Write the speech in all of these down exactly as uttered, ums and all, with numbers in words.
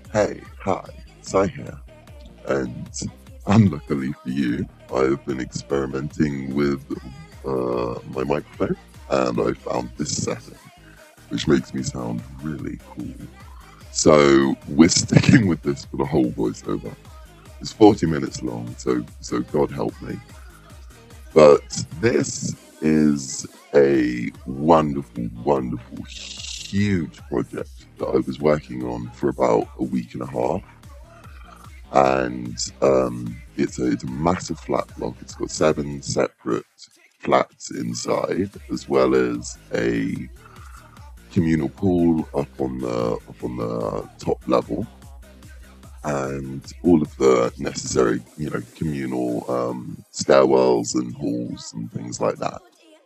Hey, hi, Sai here, and unluckily for you, I've been experimenting with uh, my microphone, and I found this setting, which makes me sound really cool. So we're sticking with this for the whole voiceover. It's forty minutes long, so so God help me. But this is a wonderful, wonderful, huge project that I was working on for about a week and a half. And um, it's, a, it's a massive flat block. It's got seven separate flats inside, as well as a communal pool up on the up on the top level, and all of the necessary, you know, communal um, stairwells and halls and things like that.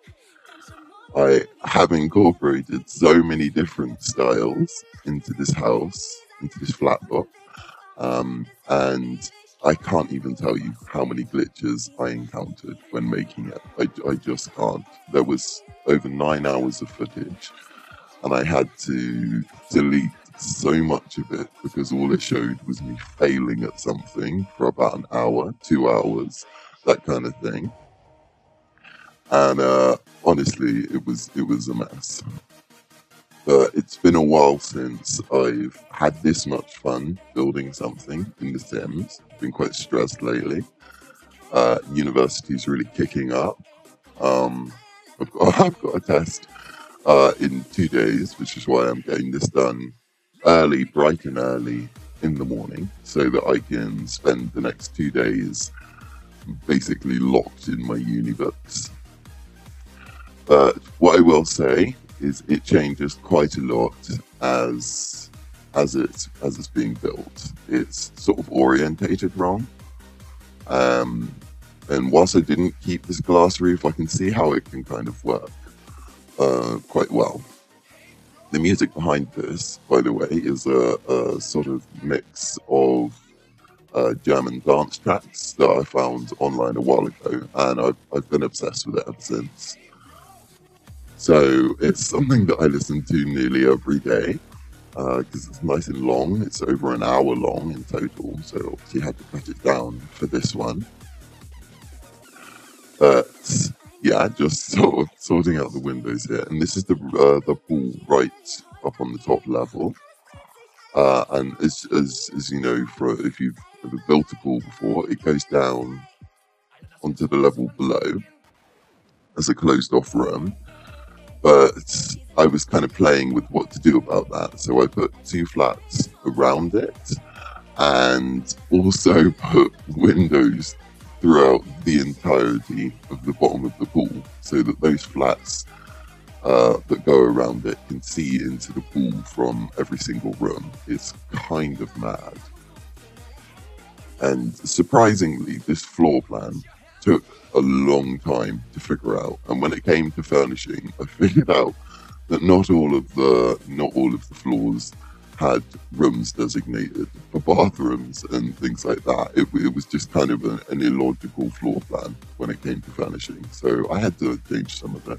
I have incorporated so many different styles into this house, into this flat block, um, and I can't even tell you how many glitches I encountered when making it. I, I just can't. There was over nine hours of footage, and I had to delete so much of it because all it showed was me failing at something for about an hour, two hours, that kind of thing. And uh, honestly, it was it was a mess. But it's been a while since I've had this much fun building something in The Sims. Been quite stressed lately. Uh, university's really kicking up. Um, I've got I've got a test uh, in two days, which is why I'm getting this done early, bright and early in the morning, so that I can spend the next two days basically locked in my uni books. But what I will say is it changes quite a lot as as it's as it's being built. It's sort of orientated wrong. Um, and whilst I didn't keep this glass roof, I can see how it can kind of work uh, quite well. The music behind this, by the way, is a, a sort of mix of uh, German dance tracks that I found online a while ago, and I've, I've been obsessed with it ever since. So it's something that I listen to nearly every day because uh, it's nice and long. It's over an hour long in total, so obviously had to cut it down for this one. But yeah, just sort of sorting out the windows here, and this is the uh, the pool right up on the top level. Uh, and as, as as you know, for if you've ever built a pool before, it goes down onto the level below as a closed off room. But I was kind of playing with what to do about that. So I put two flats around it and also put windows throughout the entirety of the bottom of the pool so that those flats uh, that go around it can see into the pool from every single room. It's kind of mad. And surprisingly, this floor plan took a long time to figure out, and when it came to furnishing, I figured out that not all of the not all of the floors had rooms designated for bathrooms and things like that. It, it was just kind of a, an illogical floor plan when it came to furnishing, so I had to change some of it.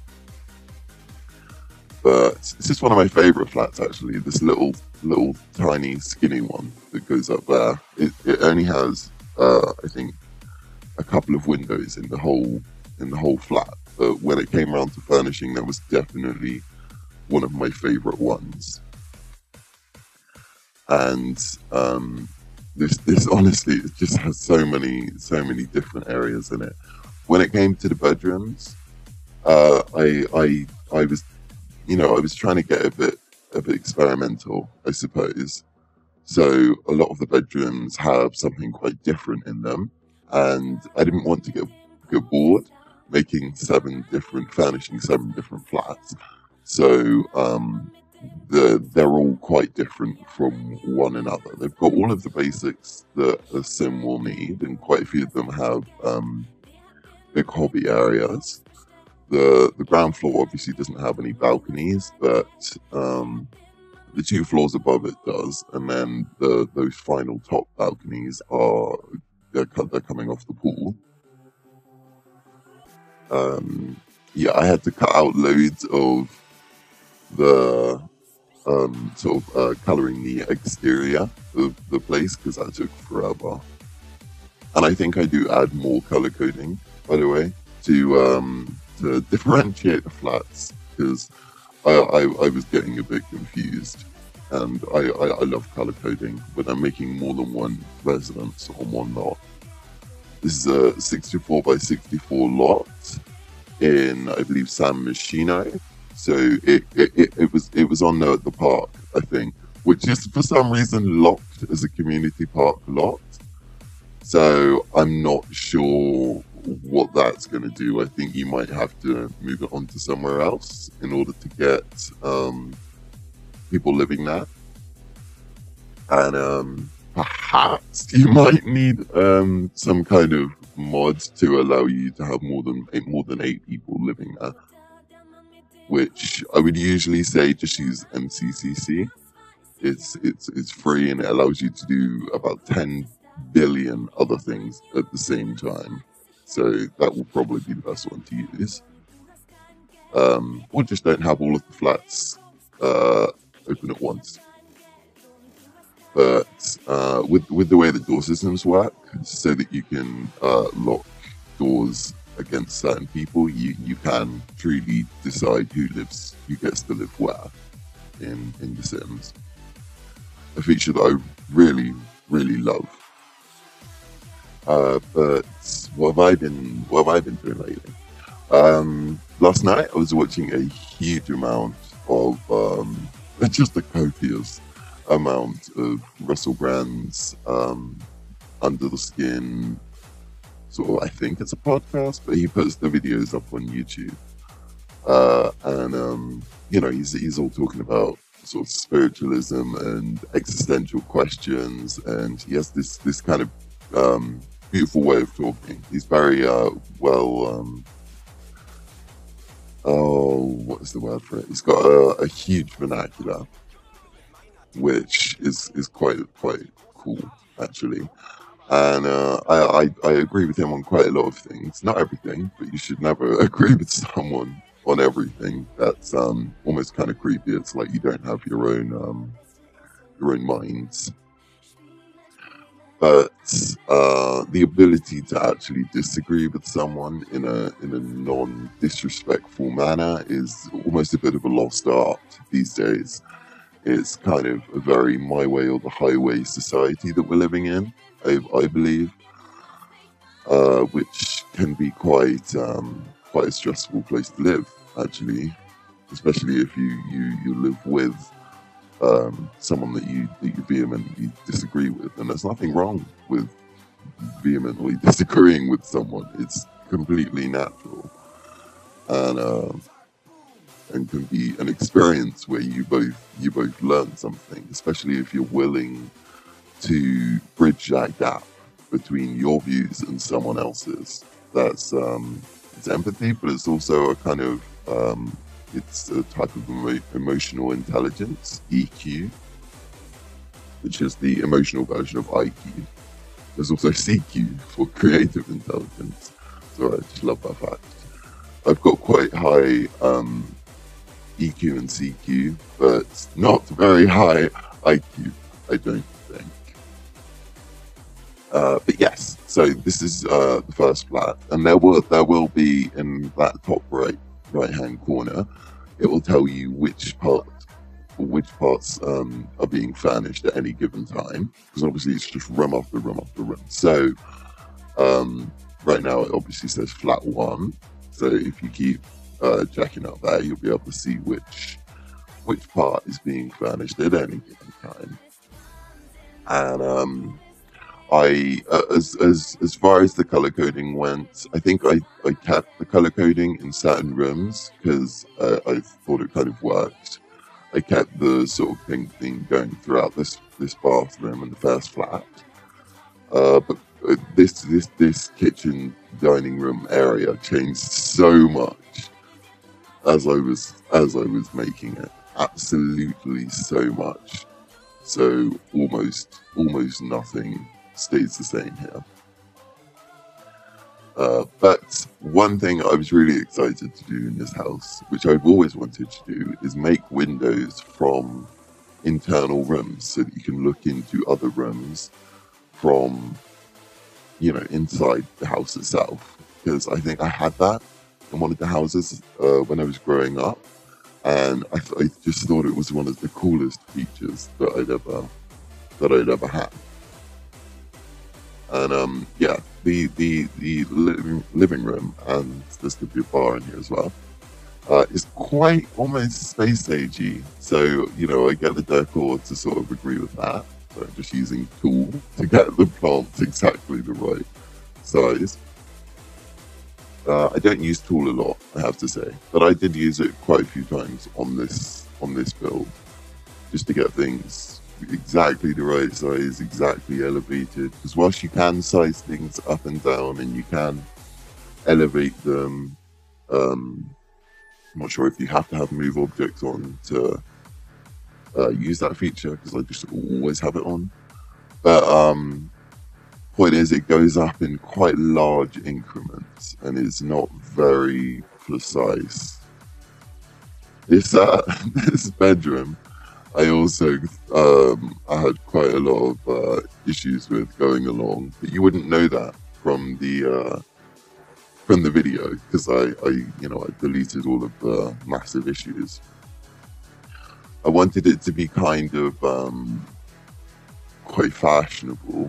But this is one of my favorite flats, actually. This little, little, tiny, skinny one that goes up there. It, it only has, uh, I think, a couple of windows in the whole in the whole flat. But when it came around to furnishing, that was definitely one of my favorite ones. And um, this this honestly, it just has so many so many different areas in it. When it came to the bedrooms, uh, I I I was you know I was trying to get a bit a bit experimental, I suppose. So a lot of the bedrooms have something quite different in them. And I didn't want to get get bored making seven different, furnishing seven different flats. So um, the, they're all quite different from one another. They've got all of the basics that a sim will need, and quite a few of them have um, big hobby areas. The the ground floor obviously doesn't have any balconies, but um, the two floors above it does, and then the those final top balconies are they're, they're coming off the pool. Um, yeah, I had to cut out loads of the um, sort of uh, colouring the exterior of the place, because that took forever. And I think I do add more colour coding, by the way, to um, to differentiate the flats, because I, I, I was getting a bit confused. And I, I, I love colour coding when I'm making more than one residence on one lot. This is a sixty-four by sixty-four lot in, I believe, San Moschino. So it, it, it, it was it was on there at the park, I think, which is for some reason locked as a community park lot. So I'm not sure what that's going to do. I think you might have to move it on to somewhere else in order to get um, people living there. And um, perhaps you might need um, some kind of mod to allow you to have more than eight, more than eight people living there. Which I would usually say just use M C C C. It's it's it's free and it allows you to do about ten billion other things at the same time. So that will probably be the best one to use. Um, or just don't have all of the flats uh, open at once. But uh, with with the way the door systems work, so that you can uh, lock doors against certain people, you you can truly decide who lives, who gets to live where in in The Sims. A feature that I really really love. Uh, but what have I been what have I been doing lately? Um, last night I was watching a huge amount of um, just a copious amount of Russell Brand's um, Under the Skin. So I think it's a podcast, but he puts the videos up on YouTube. Uh, and, um, you know, he's, he's all talking about sort of spiritualism and existential questions. And he has this, this kind of um, beautiful way of talking. He's very uh, well, um, oh, what is the word for it? He's got a, a huge vernacular, which is, is quite, quite cool, actually. And uh, I, I, I agree with him on quite a lot of things. Not everything, but you should never agree with someone on everything. That's um, almost kind of creepy. It's like you don't have your own um, your own minds. But uh, the ability to actually disagree with someone in a in a non-disrespectful manner is almost a bit of a lost art these days. It's kind of a very my way or the highway society that we're living in. I, I believe, uh, which can be quite um, quite a stressful place to live, actually, especially if you, you, you live with um, someone that you, that you vehemently disagree with. And there's nothing wrong with vehemently disagreeing with someone. It's completely natural, and uh, and can be an experience where you both you both learn something, especially if you're willing to bridge that gap between your views and someone else's. That's um, it's empathy, but it's also a kind of um, it's a type of emo emotional intelligence, E Q, which is the emotional version of I Q. There's also C Q for creative intelligence. So I just love that fact. I've got quite high um, E Q and C Q, but not very high I Q, I don't think. Uh, but yes, so this is uh, the first flat, and there will there will be in that top right right hand corner, it will tell you which part which parts um, are being furnished at any given time, because obviously it's just room after room after room. So um, right now it obviously says flat one. So if you keep uh, jacking up there, you'll be able to see which which part is being furnished at any given time. And um, I, uh, as as as far as the color coding went, I think I, I kept the color coding in certain rooms because uh, I thought it kind of worked. I kept the sort of pink thing going throughout this this bathroom and the first flat. Uh, but uh, this this this kitchen dining room area changed so much as I was as I was making it. Absolutely so much. So almost almost nothing stays the same here. Uh, but one thing I was really excited to do in this house, which I've always wanted to do, is make windows from internal rooms so that you can look into other rooms from, you know, inside the house itself. Because I think I had that in one of the houses uh, when I was growing up, and I, I just thought it was one of the coolest features that I'd ever that I'd ever had. And um, yeah, the the the living living room, and there's gonna be a bar in here as well. Uh, is quite almost space agey, so you know I get the decor to sort of agree with that. So I'm just using tool to get the plants exactly the right size. Uh, I don't use tool a lot, I have to say, but I did use it quite a few times on this on this build, just to get things exactly the right size, exactly elevated. Because whilst you can size things up and down and you can elevate them, um, I'm not sure if you have to have move objects on to uh, use that feature, because I just always have it on. But um, point is, it goes up in quite large increments and is not very precise. This uh, this bedroom, I also um, I had quite a lot of uh, issues with going along, but you wouldn't know that from the uh, from the video, because I, I you know I deleted all of the massive issues. I wanted it to be kind of um, quite fashionable,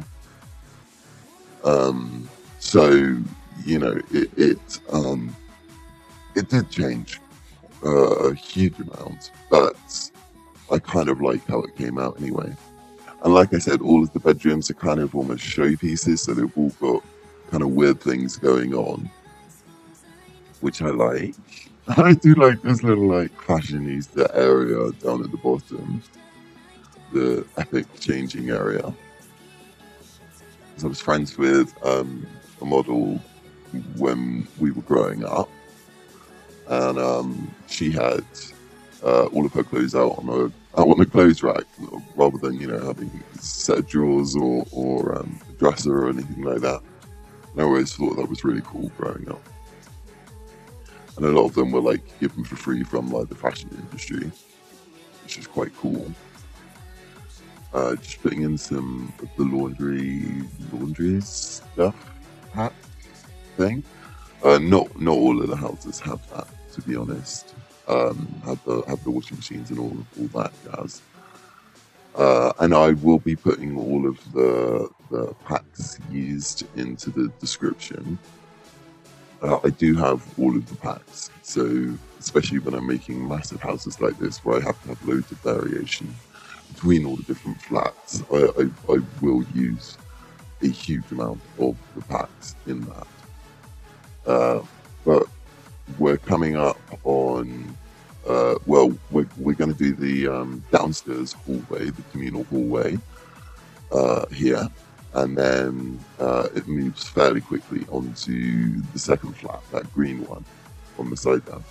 um, so you know it it um, it did change uh, a huge amount, but I kind of like how it came out anyway. And like I said, all of the bedrooms are kind of almost showpieces, so they've all got kind of weird things going on, which I like. I do like this little like fashionista area down at the bottom, the epic changing area. So I was friends with um, a model when we were growing up, and um, she had uh, all of her clothes out on a out on a clothes rack, rather than you know having a set of drawers or or um, a dresser or anything like that. And I always thought that was really cool growing up. And a lot of them were like given for free from like the fashion industry, which is quite cool. Uh, just putting in some of the laundry laundry stuff hat thing. Uh, not not all of the houses have that, to be honest. Um, have the have the washing machines and all all that jazz. Uh, and I will be putting all of the the packs used into the description. Uh, I do have all of the packs, so especially when I'm making massive houses like this, where I have to have loads of variation between all the different flats, I, I, I will use a huge amount of the packs in that. Uh, but we're coming up on, uh, well, we're, we're going to do the um, downstairs hallway, the communal hallway uh, here. And then uh, it moves fairly quickly onto the second flat, that green one on the side there.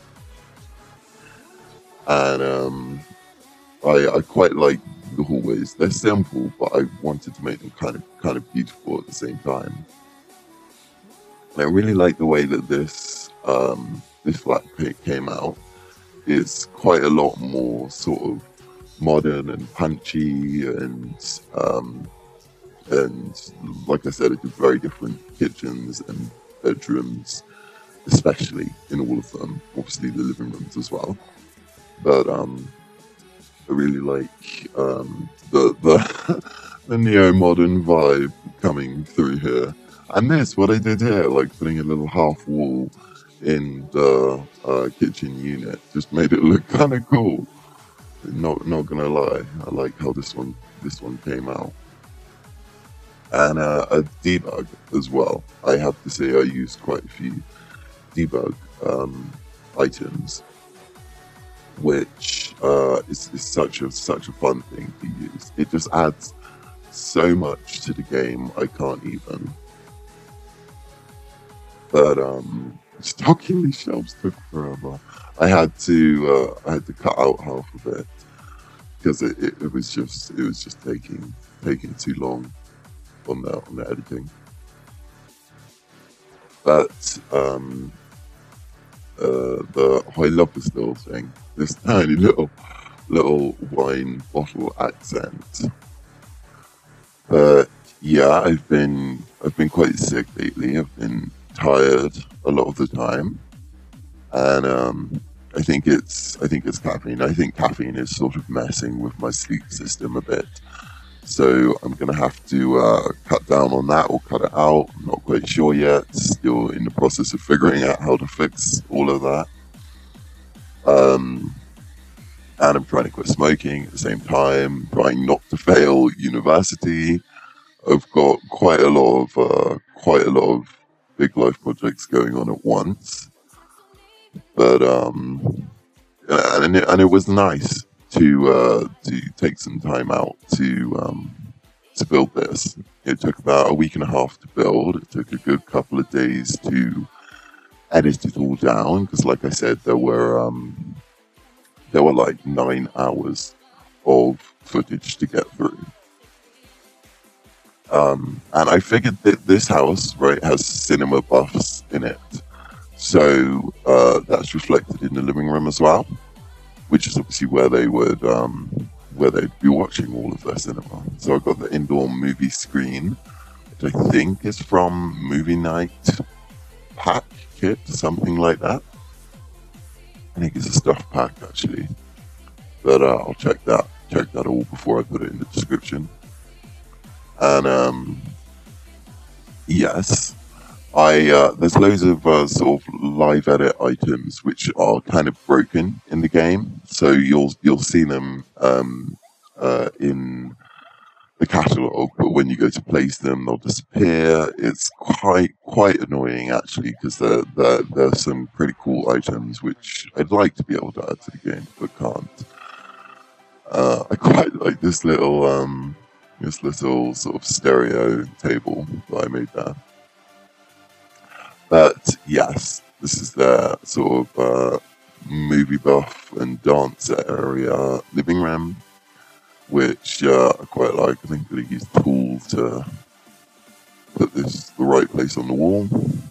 And um, I, I quite like the hallways. They're simple, but I wanted to make them kind of kind of beautiful at the same time. And I really like the way that this um, this flat came out. It's quite a lot more sort of modern and punchy, and um, and like I said, it's very different kitchens and bedrooms, especially in all of them. Obviously, the living rooms as well. But um, I really like um, the the the neo-modern vibe coming through here. And this, what I did here, like putting a little half wall in the uh, kitchen unit, just made it look kind of cool. Not not gonna lie, I like how this one this one came out. And uh, a debug as well. I have to say I used quite a few debug um, items, which uh, is, is such a such a fun thing to use. It just adds so much to the game. I can't even. But um, stocking these shelves took forever. I had to uh, I had to cut out half of it because it, it, it was just it was just taking taking too long on the on the editing. but um, uh, the oh, I love this little thing, this tiny little little wine bottle accent. But yeah, I've been I've been quite sick lately. I've been tired a lot of the time, and um, I think it's I think it's caffeine. I think caffeine is sort of messing with my sleep system a bit. So I'm gonna have to uh, cut down on that or cut it out. I'm not quite sure yet. Still in the process of figuring out how to fix all of that. Um, and I'm trying to quit smoking at the same time, trying not to fail university. I've got quite a lot of uh, quite a lot of big life projects going on at once, but um, and it, and it was nice to uh, to take some time out to um, to build this. It took about a week and a half to build. It took a good couple of days to edit it all down because, like I said, there were um, there were like nine hours of footage to get through. Um, and I figured that this house, right, has cinema buffs in it. So uh, that's reflected in the living room as well, which is obviously where they would, um, where they'd be watching all of their cinema. So I've got the indoor movie screen, which I think is from Movie Night Pack Kit, something like that. I think it's a stuff pack actually, but uh, I'll check that, check that all before I put it in the description. And um, yes, I uh, there's loads of uh, sort of live edit items which are kind of broken in the game, so you'll you'll see them um, uh, in the catalog, but when you go to place them, they'll disappear. It's quite quite annoying actually, because there there there's some pretty cool items which I'd like to be able to add to the game, but can't. Uh, I quite like this little. Um, This little sort of stereo table that I made there. But yes, this is their sort of uh, movie buff and dance area living room, which uh, I quite like. I think that I used a tool to put this the right place on the wall.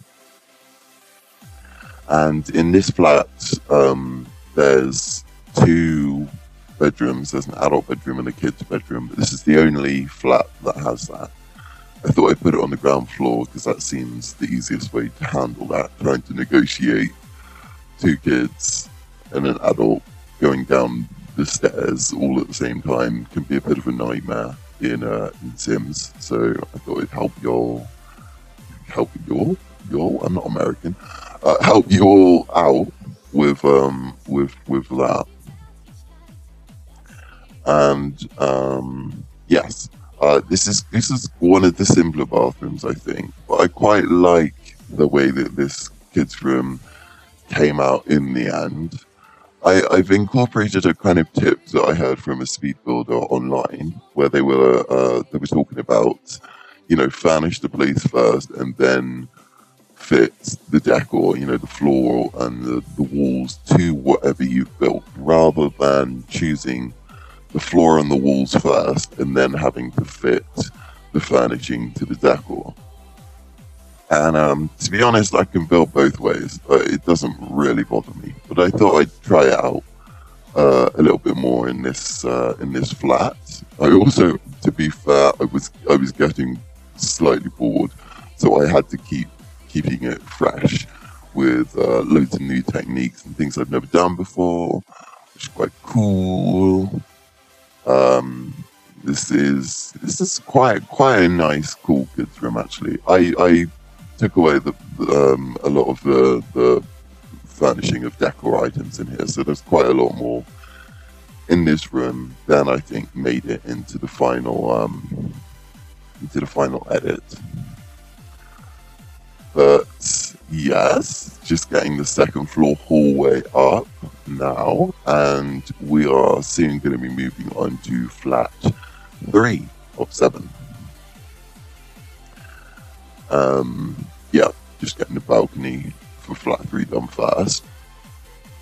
And in this flat, um, there's two bedrooms. There's an adult bedroom and a kid's bedroom, but this is the only flat that has that. I thought I'd put it on the ground floor because that seems the easiest way to handle that. Trying to negotiate two kids and an adult going down the stairs all at the same time can be a bit of a nightmare in, uh, in Sims. So I thought it'd help y'all, help y'all, y'all. I'm not American. Uh, help you all out with um with with that. And um, yes, uh, this is this is one of the simpler bathrooms, I think. But I quite like the way that this kids' room came out in the end. I, I've incorporated a kind of tip that I heard from a speed builder online, where they were uh, they were talking about, you know, furnish the place first and then fit the decor, you know, the floor and the, the walls to whatever you've built, rather than choosing the floor and the walls first and then having to fit the furnishing to the decor. And um, to be honest, I can build both ways. Uh, it doesn't really bother me, but I thought I'd try it out uh, a little bit more in this uh, in this flat. I also, to be fair, I was I was getting slightly bored, so I had to keep keeping it fresh with uh, loads of new techniques and things I've never done before, which is quite cool. Um, this is this is quite quite a nice, cool kids room actually. I I took away the um, a lot of the the furnishing of decor items in here, so there's quite a lot more in this room than I think made it into the final um into the final edit. But yes, just getting the second floor hallway up now, and we are soon going to be moving on to flat three of seven. Um, yeah, just getting the balcony for flat three done first,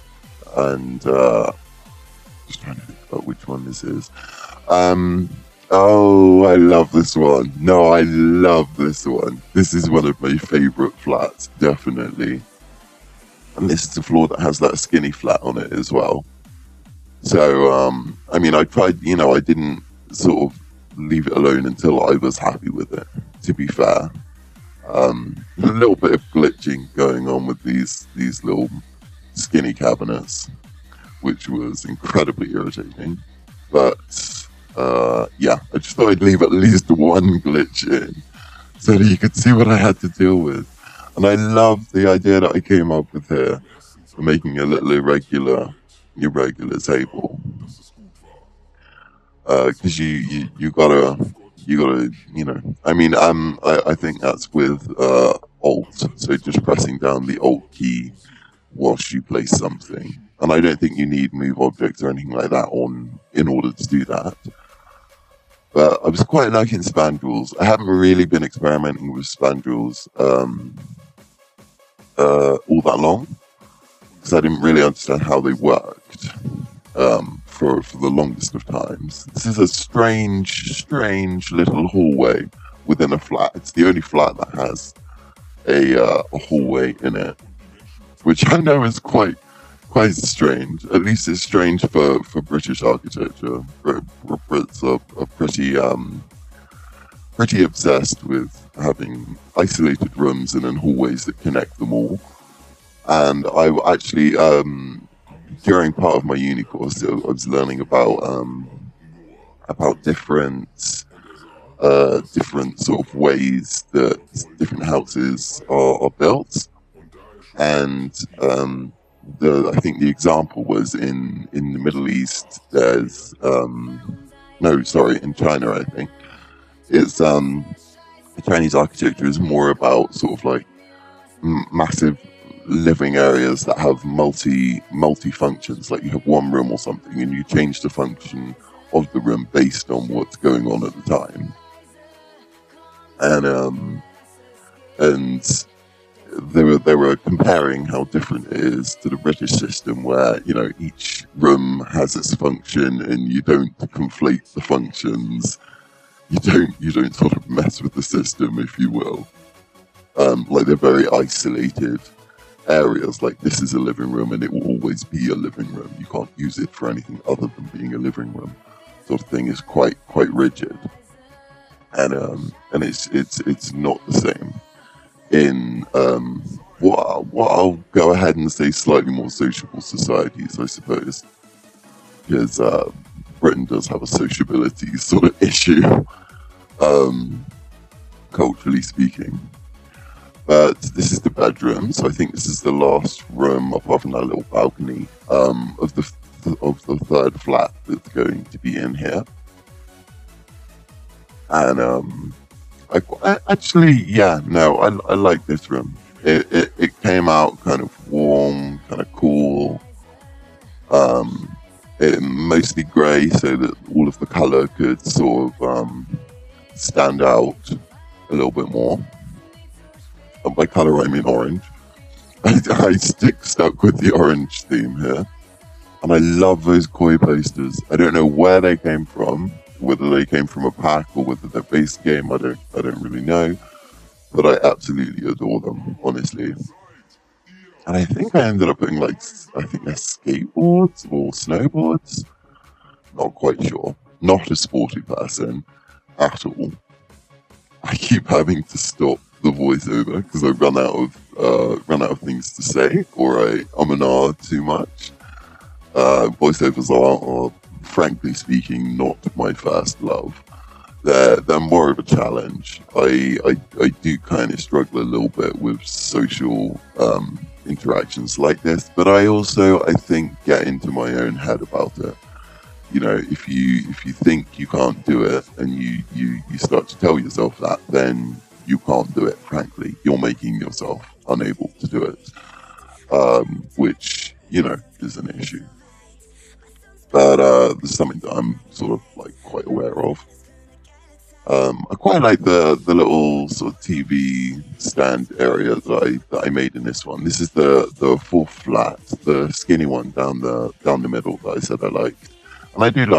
and uh, just trying to think about which one this is. Um, Oh, I love this one. No, I love this one. This is one of my favorite flats, definitely. And this is the floor that has that skinny flat on it as well. So, um, I mean, I tried, you know, I didn't sort of leave it alone until I was happy with it, to be fair. Um, a little bit of glitching going on with these, these little skinny cabinets, which was incredibly irritating. But, uh, yeah, I just thought I'd leave at least one glitch in so that you could see what I had to deal with. And I love the idea that I came up with here for making a little irregular, irregular table. Because uh, you, you, you gotta, you gotta, you know, I mean, um, I, I think that's with uh, Alt, so just pressing down the Alt key whilst you place something. And I don't think you need move objects or anything like that on in order to do that. But I was quite liking spandrels. I haven't really been experimenting with spandrels um, uh, all that long, because I didn't really understand how they worked um, for, for the longest of times. This is a strange, strange little hallway within a flat. It's the only flat that has a, uh, a hallway in it, which I know is quite quite strange. At least it's strange for, for British architecture. Brits are, are pretty um, pretty obsessed with having isolated rooms and then hallways that connect them all. And I actually, um, during part of my uni course, I was learning about um, about different uh, different sort of ways that different houses are, are built, and um, the I think the example was in in the Middle East. There's um, no, sorry, in China, I think it's um, Chinese architecture is more about sort of like m- massive living areas that have multi multi functions. Like you have one room or something, and you change the function of the room based on what's going on at the time. And um, and they were they were comparing how different it is to the British system, where you know each room has its function, and you don't conflate the functions. You don't you don't sort of mess with the system, if you will. Um, like they're very isolated areas. Like this is a living room, and it will always be a living room. You can't use it for anything other than being a living room. Sort of thing is quite quite rigid, and um, and it's it's it's not the same in um, what what I'll go ahead and say slightly more sociable societies, I suppose, because uh, Britain does have a sociability sort of issue, um, culturally speaking. But this is the bedroom, so I think this is the last room, apart from that little balcony, um, of the of the third flat that's going to be in here. And um, I, I actually, yeah, no, I, I like this room. It, it it came out kind of warm, kind of cool, um, it, mostly grey, so that all of the colour could sort of um, stand out a little bit more. And by colour, I mean orange. I, I stick stuck with the orange theme here, and I love those koi posters. I don't know where they came from. Whether they came from a pack or whether they're base game, I don't, I don't really know. But I absolutely adore them, honestly. And I think I ended up putting like, I think they're skateboards or snowboards. Not quite sure. Not a sporty person at all. I keep having to stop the voiceover because I run out of uh, run out of things to say, or I um and ah too much. Uh, voiceovers are, are frankly speaking, not my first love. They're, they're more of a challenge. I, I, I do kind of struggle a little bit with social um, interactions like this, but I also, I think, get into my own head about it. You know, if you if you think you can't do it and you, you, you start to tell yourself that, then you can't do it, frankly. You're making yourself unable to do it, um, which, you know, is an issue. But uh, there's something that I'm sort of like quite aware of. Um, I quite like the the little sort of T V stand area that I that I made in this one. This is the the fourth flat, the skinny one down the down the middle that I said I liked, and I do like it.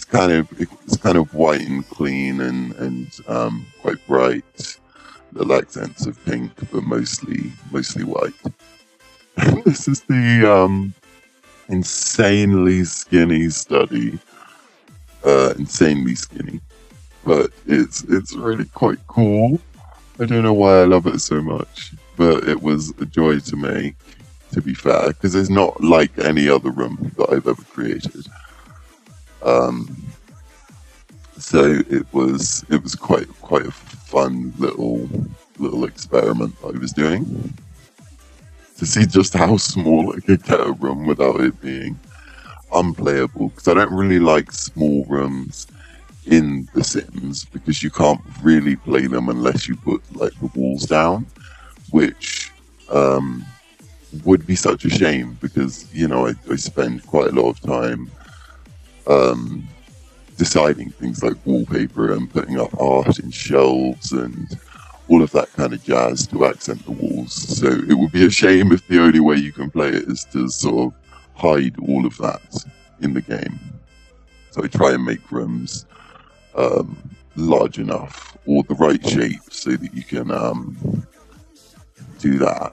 it's kind of it's kind of white and clean and and um, quite bright. Little accents of pink, but mostly mostly white. This is the um, insanely skinny study. Uh, insanely skinny, but it's it's really quite cool. I don't know why I love it so much, but it was a joy to make. To be fair, because it's not like any other room that I've ever created. Um, so it was it was quite quite a fun little little experiment I was doing to see just how small I could get a room without it being unplayable. Because I don't really like small rooms in The Sims because you can't really play them unless you put like the walls down, which um, would be such a shame because, you know, I, I spend quite a lot of time um, deciding things like wallpaper and putting up art in shelves and all of that kind of jazz to accent the walls. So it would be a shame if the only way you can play it is to sort of hide all of that in the game. So I try and make rooms um, large enough or the right shape so that you can um, do that.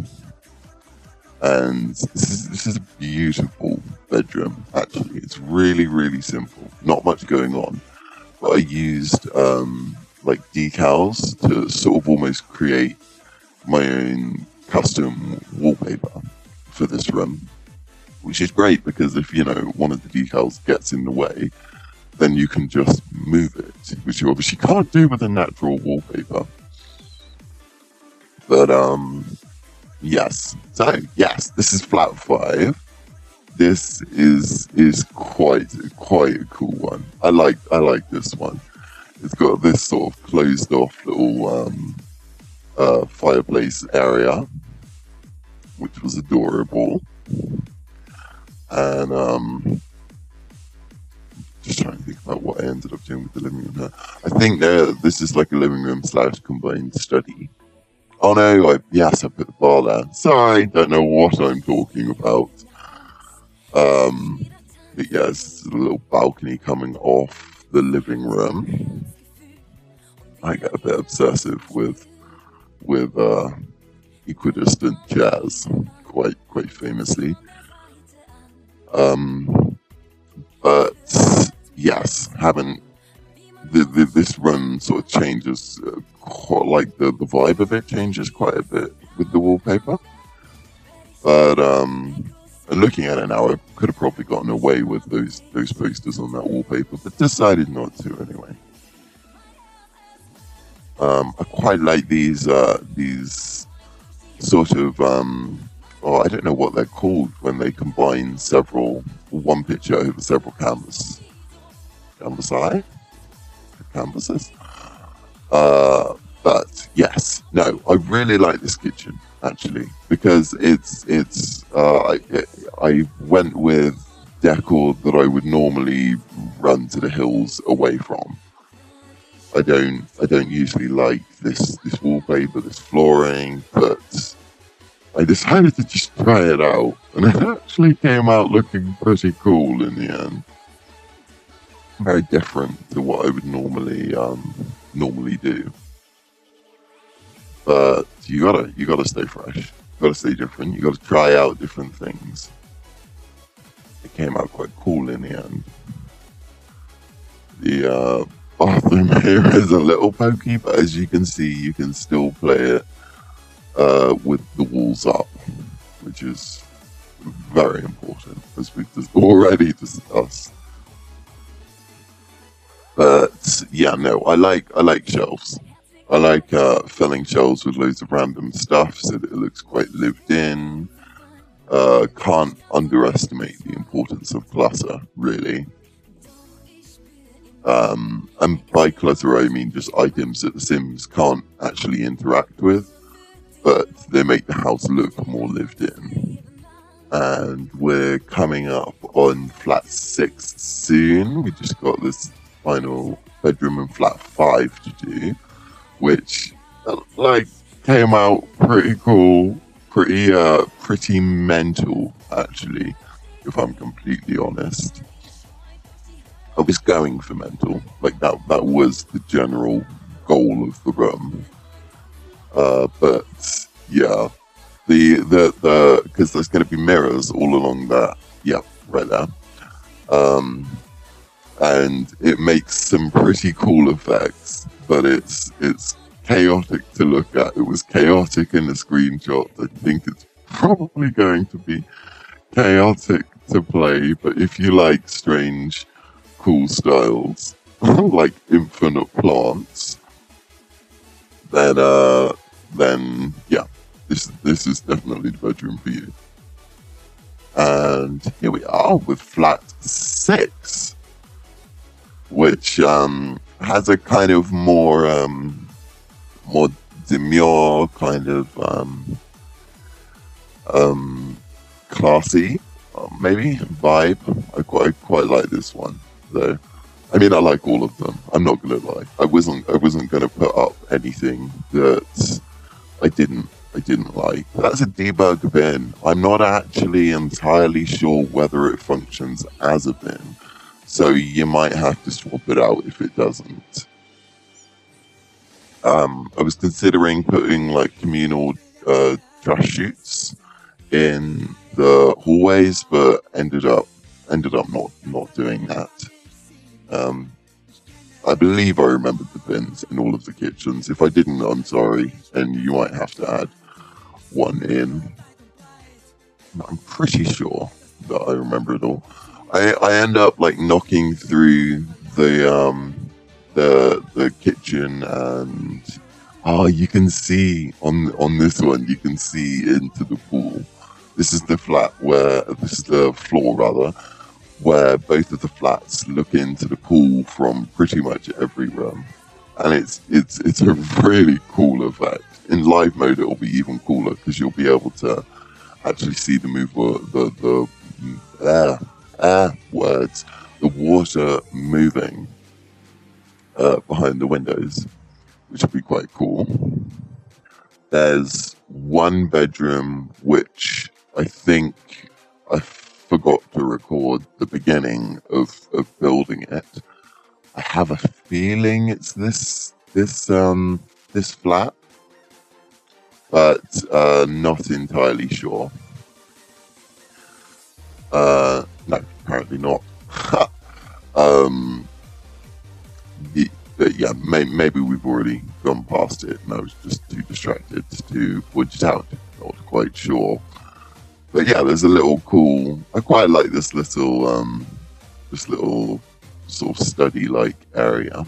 And this is, this is a beautiful bedroom, actually. It's really, really simple. Not much going on. But I used um, like decals to sort of almost create my own custom wallpaper for this room. Which is great because if, you know, one of the decals gets in the way, then you can just move it, which you obviously can't do with a natural wallpaper. But, um... yes, so yes, this is flat five. This is is quite quite a cool one. I like I like this one. It's got this sort of closed off little um, uh, fireplace area, which was adorable. And um, just trying to think about what I ended up doing with the living room here. I think there this is like a living room slash combined study. Oh no, I, yes, I put the bar there. Sorry, don't know what I'm talking about. Um, but yes, it's a little balcony coming off the living room. I get a bit obsessive with with uh, equidistant jazz, quite quite famously. Um, but yes, haven't. The, the, this run sort of changes, uh, quite, like the, the vibe of it changes quite a bit with the wallpaper. But um, looking at it now, I could have probably gotten away with those those posters on that wallpaper, but decided not to anyway. Um, I quite like these uh, these sort of um, oh, I don't know what they're called when they combine several one picture over several canvas canvas eye. canvases. Uh, but yes, no, I really like this kitchen actually because it's it's. Uh, I, I went with decor that I would normally run to the hills away from. I don't I don't usually like this this wallpaper, this flooring, but I decided to just try it out, and it actually came out looking pretty cool in the end. Very different to what I would normally um, normally do, but you gotta you gotta stay fresh. You gotta stay different. You gotta try out different things. It came out quite cool in the end. The uh, bathroom here is a little pokey, but as you can see, you can still play it uh, with the walls up, which is very important, as we've just already discussed. But yeah, no, I like I like shelves. I like uh, filling shelves with loads of random stuff so that it looks quite lived in. Uh, can't underestimate the importance of clutter, really. Um, and by clutter, I mean just items that the Sims can't actually interact with, but they make the house look more lived in. And we're coming up on flat six soon. We just got this final bedroom in flat five to do, which uh, like came out pretty cool, pretty uh pretty mental actually, if I'm completely honest. I was going for mental. Like that that was the general goal of the room. Uh, but yeah, the the the because there's going to be mirrors all along that. Yeah, right there. Um, and it makes some pretty cool effects, but it's it's chaotic to look at. It was chaotic in the screenshot. I think it's probably going to be chaotic to play, but if you like strange, cool styles, like infinite plants, then uh, then yeah, this this is definitely the bedroom for you. And here we are with flat six, which um, has a kind of more um, more demure kind of um, um, classy, um, maybe vibe. I quite I quite like this one though. I mean, I like all of them. I'm not gonna lie. I wasn't I wasn't gonna put up anything that I didn't I didn't like. That's a debug bin. I'm not actually entirely sure whether it functions as a bin, so you might have to swap it out if it doesn't. Um, I was considering putting like communal uh, trash chutes in the hallways, but ended up ended up not not doing that. Um, I believe I remembered the bins in all of the kitchens. If I didn't, I'm sorry, and you might have to add one in. I'm pretty sure that I remember it all. I I end up like knocking through the um the the kitchen, and oh, you can see on on this one, you can see into the pool. This is the flat where this is the floor rather, where both of the flats look into the pool from pretty much every room, and it's it's it's a really cool effect. In live mode, it'll be even cooler because you'll be able to actually see the move the the uh, uh, words the water moving uh, behind the windows, which would be quite cool. There's one bedroom which I think I forgot to record the beginning of, of building it. I have a feeling it's this this um this flat, but uh, not entirely sure. Uh, no, apparently not. um, the, but yeah, may, maybe we've already gone past it, and I was just too distracted to point it out. Not quite sure. But yeah, there's a little cool. I quite like this little, um, this little sort of study-like area,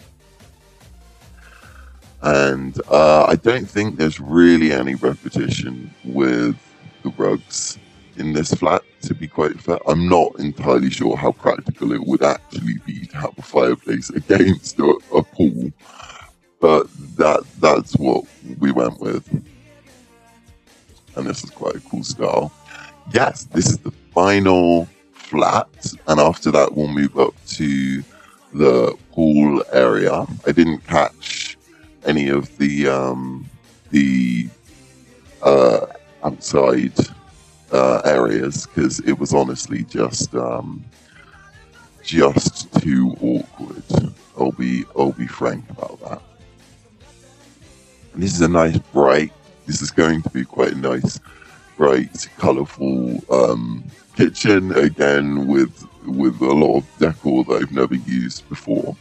and uh, I don't think there's really any repetition with the rugs in this flat. To be quite fair, I'm not entirely sure how practical it would actually be to have a fireplace against a, a pool, but that that's what we went with. And this is quite a cool style. Yes, this is the final flat, and after that we'll move up to the pool area. I didn't catch any of the um, the uh, outside uh, areas because it was honestly just um, just too awkward. I'll be I'll be frank about that. And this is a nice bright. This is going to be quite a nice, bright, colourful um, kitchen, again with with a lot of decor that I've never used before,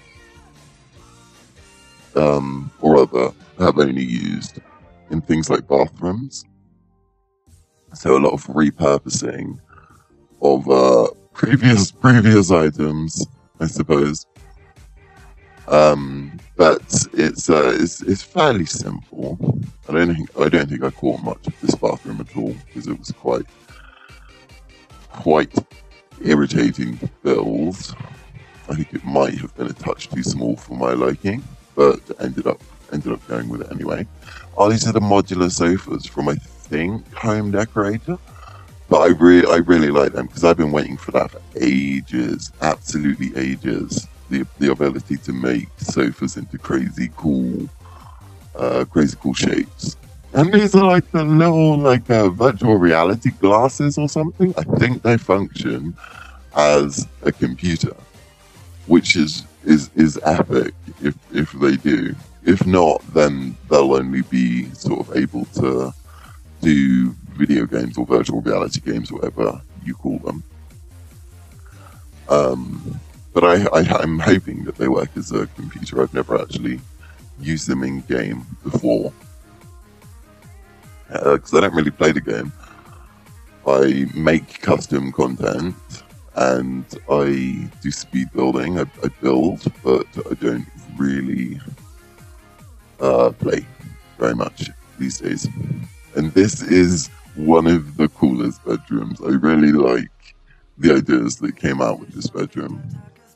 um, or other have only used in things like bathrooms. So a lot of repurposing of uh, previous previous items, I suppose. Um, but it's uh, it's it's fairly simple. I don't think I don't think I caught much of this bathroom at all because it was quite quite irritating to build. I think it might have been a touch too small for my liking, but ended up ended up going with it anyway. Oh, these are the modular sofas from, I think, Home Decorator. But I really I really like them because I've been waiting for that for ages, absolutely ages. The, the ability to make sofas into crazy cool, uh, crazy cool shapes. And these are like the little like uh, virtual reality glasses or something. I think they function as a computer. which is is is epic if if they do. If not, then they'll only be sort of able to do video games or virtual reality games, whatever you call them. Um, but I, I I'm hoping that they work as a computer. I've never actually used them in game before because uh, I don't really play the game. I make custom content and I do speed building. I, I build, but I don't really uh, play very much these days. And this is one of the coolest bedrooms. I really like the ideas that came out with this bedroom.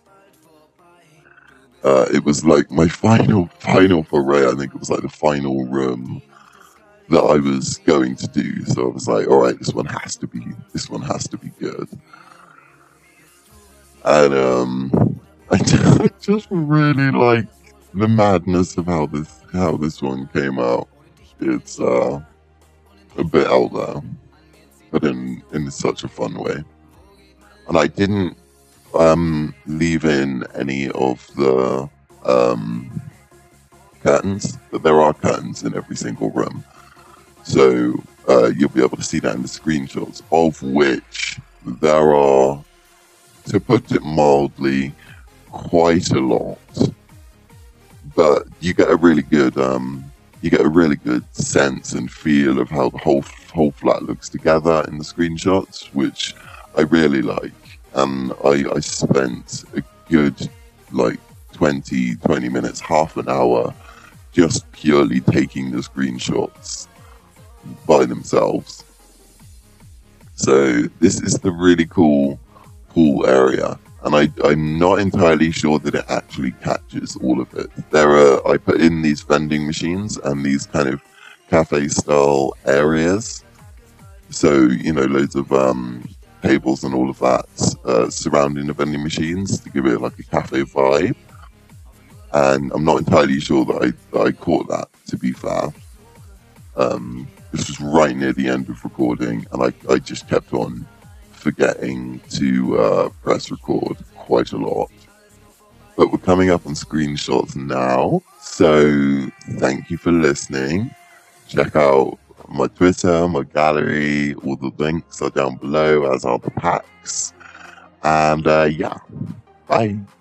Uh, it was like my final, final foray. I think it was like the final room that I was going to do. So I was like, all right, this one has to be, this one has to be good. And um, I just really like the madness of how this, how this one came out. It's uh, a bit out there, but in in such a fun way. And I didn't um, leave in any of the um, curtains, but there are curtains in every single room. So uh, you'll be able to see that in the screenshots, of which there are, to put it mildly, quite a lot. But you get a really good, um, you get a really good sense and feel of how the whole whole flat looks together in the screenshots, which I really like. And I, I spent a good like twenty, twenty minutes, half an hour, just purely taking the screenshots by themselves. So this is the really cool pool area. And I, I'm not entirely sure that it actually catches all of it. There are, I put in these vending machines and these kind of cafe style areas. So, you know, loads of um, tables and all of that uh, surrounding the vending machines to give it like a cafe vibe. And I'm not entirely sure that I, that I caught that, to be fair. Um, this was right near the end of recording and I, I just kept on forgetting to uh, press record quite a lot. But we're coming up on screenshots now, so thank you for listening. Check out my Twitter, my gallery, all the links are down below, as are the packs. And uh, yeah, bye.